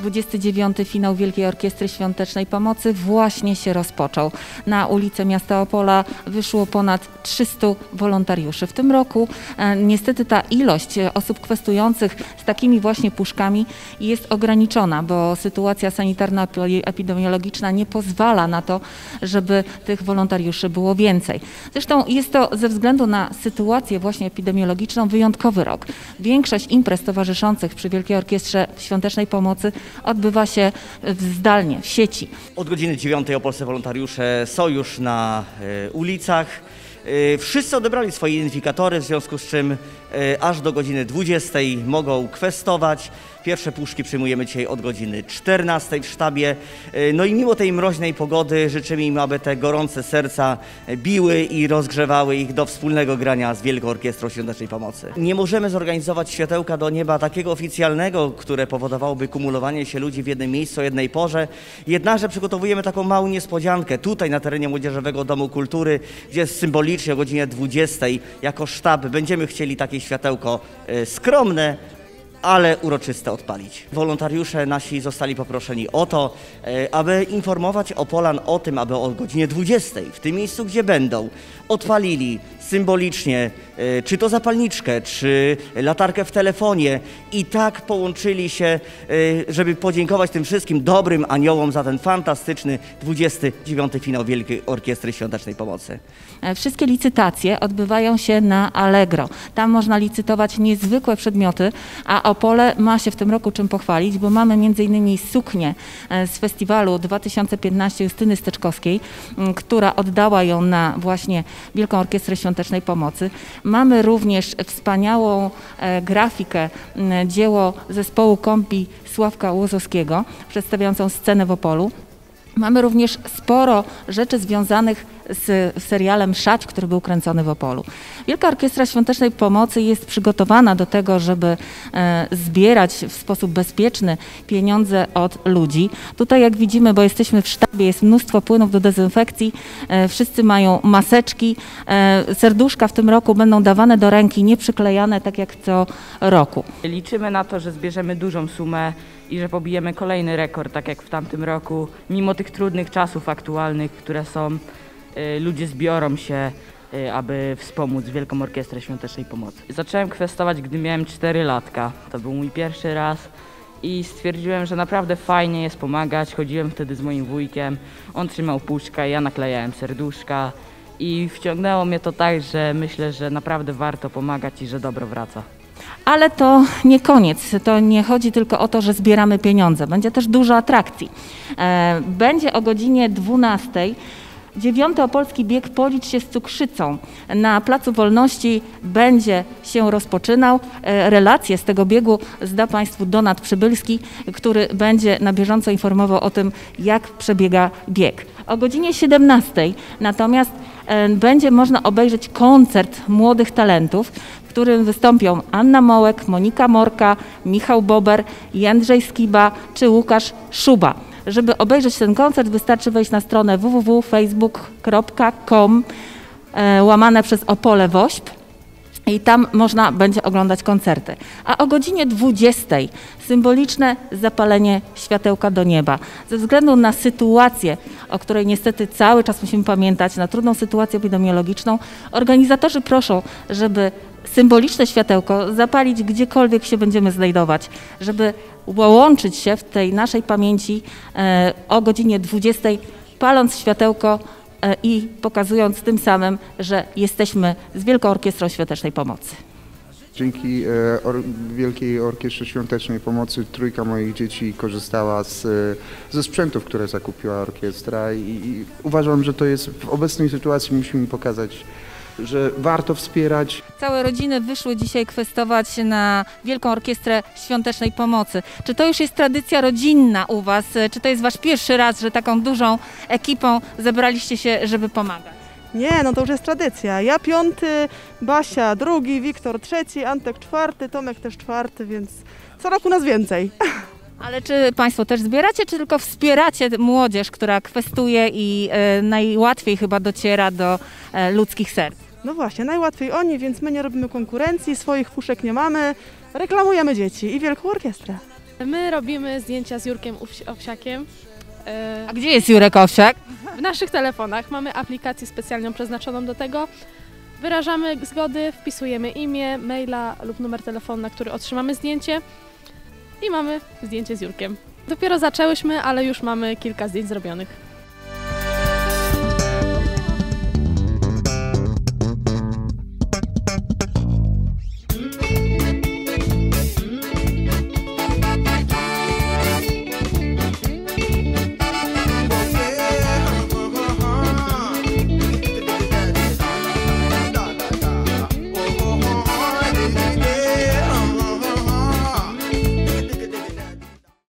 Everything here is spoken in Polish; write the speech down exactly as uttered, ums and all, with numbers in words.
dwudziesty dziewiąty finał Wielkiej Orkiestry Świątecznej Pomocy właśnie się rozpoczął. Na ulice miasta Opola wyszło ponad trzystu wolontariuszy. W tym roku e, niestety ta ilość osób kwestujących z takimi właśnie puszkami jest ograniczona, bo sytuacja sanitarno-epidemiologiczna nie pozwala na to, żeby tych wolontariuszy było więcej. Zresztą jest to ze względu na sytuację właśnie epidemiologiczną wyjątkowy rok. Większość imprez towarzyszących przy Wielkiej Orkiestrze Świątecznej Pomocy odbywa się zdalnie, w sieci. Od godziny dziewiątej opolscy wolontariusze są już na y, ulicach. Y, wszyscy odebrali swoje identyfikatory, w związku z czym y, aż do godziny dwudziestej mogą kwestować. Pierwsze puszki przyjmujemy dzisiaj od godziny czternastej w sztabie. No i mimo tej mroźnej pogody życzymy im, aby te gorące serca biły i rozgrzewały ich do wspólnego grania z Wielką Orkiestrą Świątecznej Pomocy. Nie możemy zorganizować światełka do nieba takiego oficjalnego, które powodowałoby kumulowanie się ludzi w jednym miejscu o jednej porze. Jednakże przygotowujemy taką małą niespodziankę tutaj na terenie Młodzieżowego Domu Kultury, gdzie symbolicznie o godzinie dwudziestej jako sztab będziemy chcieli takie światełko skromne, ale uroczyste odpalić. Wolontariusze nasi zostali poproszeni o to, aby informować Opolan o tym, aby o godzinie dwudziestej w tym miejscu, gdzie będą, odpalili symbolicznie czy to zapalniczkę, czy latarkę w telefonie i tak połączyli się, żeby podziękować tym wszystkim dobrym aniołom za ten fantastyczny dwudziesty dziewiąty finał Wielkiej Orkiestry Świątecznej Pomocy. Wszystkie licytacje odbywają się na Allegro. Tam można licytować niezwykłe przedmioty, a Opole ma się w tym roku czym pochwalić, bo mamy między innymi suknię z festiwalu dwa tysiące piętnaście Justyny Steczkowskiej, która oddała ją na właśnie Wielką Orkiestrę Świątecznej Pomocy. Mamy również wspaniałą e, grafikę, e, dzieło zespołu kompi Sławka Łozowskiego, przedstawiającą scenę w Opolu. Mamy również sporo rzeczy związanych z serialem Szać, który był kręcony w Opolu. Wielka Orkiestra Świątecznej Pomocy jest przygotowana do tego, żeby e, zbierać w sposób bezpieczny pieniądze od ludzi. Tutaj jak widzimy, bo jesteśmy w sztabie, jest mnóstwo płynów do dezynfekcji, e, wszyscy mają maseczki, e, serduszka w tym roku będą dawane do ręki, nie przyklejane tak jak co roku. Liczymy na to, że zbierzemy dużą sumę i że pobijemy kolejny rekord, tak jak w tamtym roku. Mimo tych trudnych czasów aktualnych, które są, ludzie zbiorą się, aby wspomóc Wielką Orkiestrę Świątecznej Pomocy. Zacząłem kwestować, gdy miałem cztery latka. To był mój pierwszy raz i stwierdziłem, że naprawdę fajnie jest pomagać. Chodziłem wtedy z moim wujkiem, on trzymał puszkę, ja naklejałem serduszka i wciągnęło mnie to tak, że myślę, że naprawdę warto pomagać i że dobro wraca. Ale to nie koniec, to nie chodzi tylko o to, że zbieramy pieniądze, będzie też dużo atrakcji. Będzie o godzinie dwunastej dziewiąty opolski bieg Policz się z cukrzycą. Na Placu Wolności będzie się rozpoczynał. Relacje z tego biegu zda Państwu Donat Przybylski, który będzie na bieżąco informował o tym, jak przebiega bieg. O godzinie siedemnastej natomiast będzie można obejrzeć koncert młodych talentów, w którym wystąpią Anna Mołek, Monika Morka, Michał Bober, Jędrzej Skiba czy Łukasz Szuba. Żeby obejrzeć ten koncert, wystarczy wejść na stronę w w w kropka facebook kropka com e, łamane przez Opole Wośp i tam można będzie oglądać koncerty. A o godzinie dwudziestej symboliczne zapalenie światełka do nieba. Ze względu na sytuację, o której niestety cały czas musimy pamiętać, na trudną sytuację epidemiologiczną, organizatorzy proszą, żeby symboliczne światełko zapalić gdziekolwiek się będziemy znajdować, żeby łączyć się w tej naszej pamięci e, o godzinie dwudziestej, paląc światełko e, i pokazując tym samym, że jesteśmy z Wielką Orkiestrą Świątecznej Pomocy. Dzięki e, or, Wielkiej Orkiestrze Świątecznej Pomocy trójka moich dzieci korzystała z, ze sprzętów, które zakupiła orkiestra i, i uważam, że to jest w obecnej sytuacji musimy pokazać, że warto wspierać. Całe rodziny wyszły dzisiaj kwestować na Wielką Orkiestrę Świątecznej Pomocy. Czy to już jest tradycja rodzinna u Was? Czy to jest Wasz pierwszy raz, że taką dużą ekipą zebraliście się, żeby pomagać? Nie, no to już jest tradycja. Ja piąty, Basia drugi, Wiktor trzeci, Antek czwarty, Tomek też czwarty, więc co roku nas więcej. Ale czy Państwo też zbieracie, czy tylko wspieracie młodzież, która kwestuje i e, najłatwiej chyba dociera do e, ludzkich serc? No właśnie, najłatwiej oni, więc my nie robimy konkurencji, swoich puszek nie mamy, reklamujemy dzieci i Wielką Orkiestrę. My robimy zdjęcia z Jurkiem Owsi- Owsiakiem. e, A gdzie jest Jurek Owsiak? W naszych telefonach mamy aplikację specjalną przeznaczoną do tego. Wyrażamy zgody, wpisujemy imię, maila lub numer telefonu, na który otrzymamy zdjęcie i mamy zdjęcie z Jurkiem. Dopiero zaczęłyśmy, ale już mamy kilka zdjęć zrobionych.